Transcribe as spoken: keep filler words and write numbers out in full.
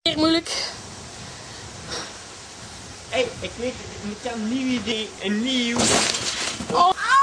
Moeilijk. Hé, hey, ik weet het, ik heb een nieuw idee, een nieuw... Oh.